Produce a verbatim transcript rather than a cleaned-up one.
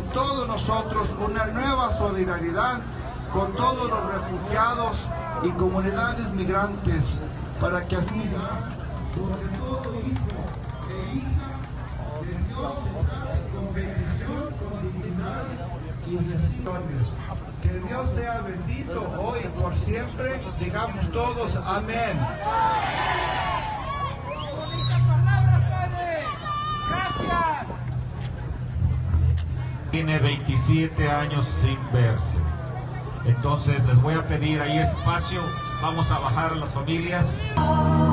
todos nosotros una nueva solidaridad con todos los refugiados y comunidades migrantes, para que así, sobre todo hijo e hija de Dios, se trate con bendición, con dignidad y gestiones. Que Dios sea bendito hoy y por siempre. Digamos todos amén. Tiene veintisiete años sin verse. Entonces les voy a pedir ahí espacio. Vamos a bajar a las familias.